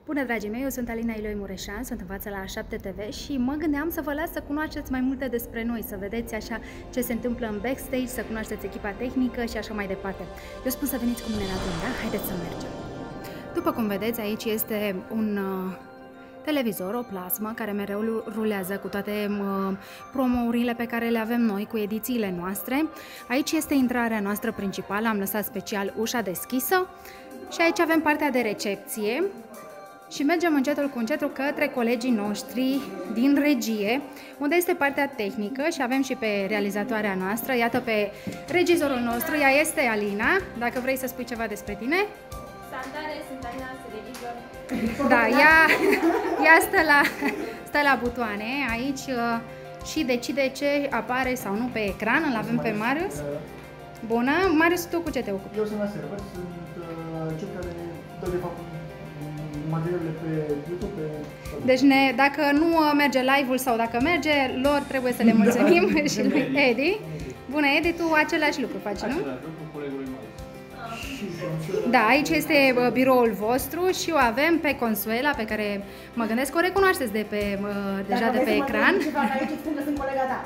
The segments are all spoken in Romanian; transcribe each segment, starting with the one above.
Bună, dragii mei, eu sunt Alina Iloi Mureșan, sunt în fața la 7 TV și mă gândeam să vă las să cunoașteți mai multe despre noi, să vedeți așa ce se întâmplă în backstage, să cunoașteți echipa tehnică și așa mai departe. Eu spun să veniți cu mine la drum, da? Haideți să mergem! După cum vedeți, aici este un televizor, o plasmă, care mereu rulează cu toate promourile pe care le avem noi, cu edițiile noastre. Aici este intrarea noastră principală, am lăsat special ușa deschisă și aici avem partea de recepție. Și mergem încetul cu încetul către colegii noștri din regie, unde este partea tehnică și avem și pe realizatoarea noastră, iată pe regizorul nostru, ea este Alina, dacă vrei să spui ceva despre tine. Salutare, sunt Alina, sunt regizor. Da, ea stă la butoane aici și decide ce apare sau nu pe ecran, îl avem pe Marius. Bună, Marius, tu cu ce te ocupi? Eu sunt la server, sunt cel care dă de fapt materialele pe YouTube. Deci dacă nu merge live-ul sau dacă merge, lor trebuie să le mulțumim și lui Edi. Bună, Edi, tu același lucru faci, nu? Același lucru cu colegului meu. Da, aici este biroul vostru și o avem pe Consuela, pe care mă gândesc că o recunoașteți deja de pe ecran. Aici spun că sunt colega ta.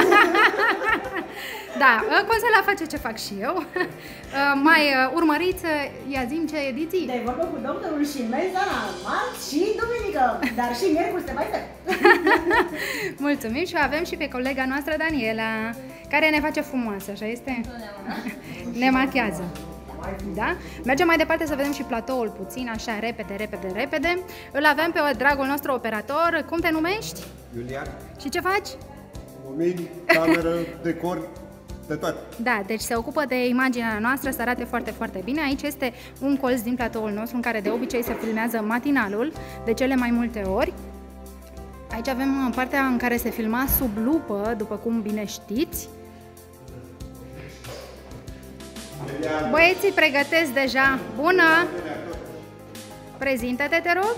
Da, Consuela face ce fac și eu. Mai urmăriți, ia zi-mi ce ediții. De vorbă cu doctorul și mezana, marți și duminică, dar și miercuri se mai step. Mulțumim și o avem și pe colega noastră Daniela, care ne face frumoasă, așa este? Ne machează. Da? Mergem mai departe să vedem și platoul puțin, așa, repede. Îl avem pe dragul nostru operator. Cum te numești? Iulian. Și ce faci? Lumini, cameră, decor, de toate. Da, deci se ocupă de imaginea noastră, să arate foarte, foarte bine. Aici este un colț din platoul nostru în care de obicei se filmează matinalul, de cele mai multe ori. Aici avem partea în care se filma sub lupă, după cum bine știți. Băieții pregătesc deja. Bună! Prezintă-te, te rog!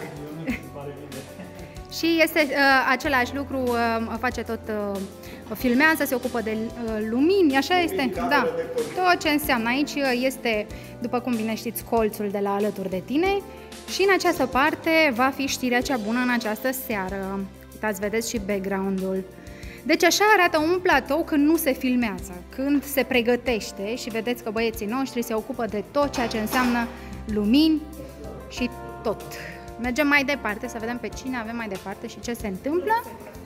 Și este același lucru, face tot, filmează, se ocupă de lumini, așa este? Da, tot ce înseamnă. Aici este, după cum bine știți, colțul de la alături de tine și în această parte va fi știrea cea bună în această seară. Uitați, vedeți și background-ul. Deci așa arată un platou când nu se filmează, când se pregătește și vedeți că băieții noștri se ocupă de tot ceea ce înseamnă lumini și tot. Mergem mai departe să vedem pe cine avem mai departe și ce se întâmplă.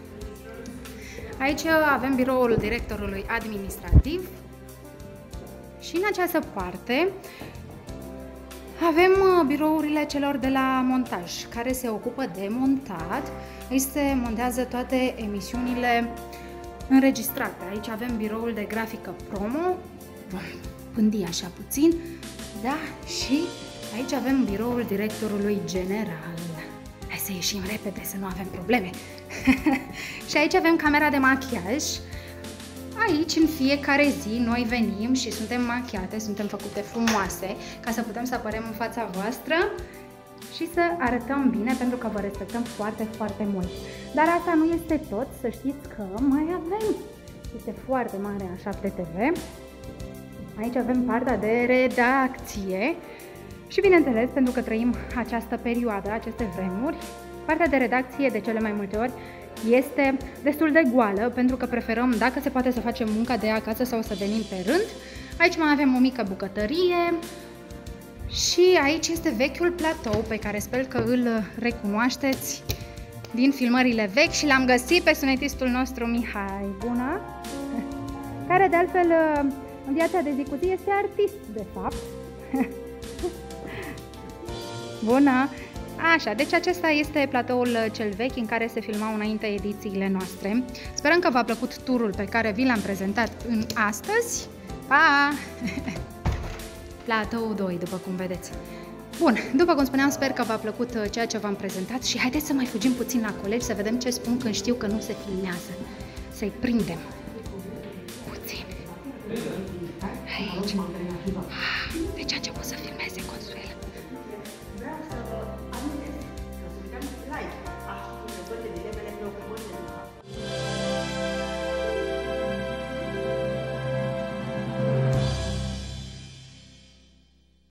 Aici avem biroul directorului administrativ și în această parte avem birourile celor de la montaj, care se ocupă de montat. Aici se montează toate emisiunile înregistrate. Aici avem biroul de grafică promo, vom pândi așa puțin, da, și aici avem biroul directorului general. Hai să ieșim repede, să nu avem probleme. Și aici avem camera de machiaj. Aici, în fiecare zi, noi venim și suntem machiate, suntem făcute frumoase, ca să putem să apărăm în fața voastră și să arătăm bine, pentru că vă respectăm foarte, foarte mult. Dar asta nu este tot, să știți că mai avem. Este foarte mare a 7 TV. Aici avem partea de redacție și, bineînțeles, pentru că trăim această perioadă, aceste vremuri, partea de redacție de cele mai multe ori este destul de goală, pentru că preferăm, dacă se poate, să facem munca de acasă sau să venim pe rând. Aici mai avem o mică bucătărie și aici este vechiul platou pe care sper că îl recunoașteți din filmările vechi și l-am găsit pe sunetistul nostru Mihai. Bună! Care de altfel în viața de zi cu zi este artist, de fapt. Bună! Așa, deci acesta este platoul cel vechi în care se filmau înainte edițiile noastre. Sperăm că v-a plăcut turul pe care vi l-am prezentat în astăzi. Pa! Platou 2, după cum vedeți. Bun, după cum spuneam, sper că v-a plăcut ceea ce v-am prezentat și haideți să mai fugim puțin la colegi să vedem ce spun când știu că nu se filmează. Să-i prindem. Puțin. Aici. Deci a început să filmeze.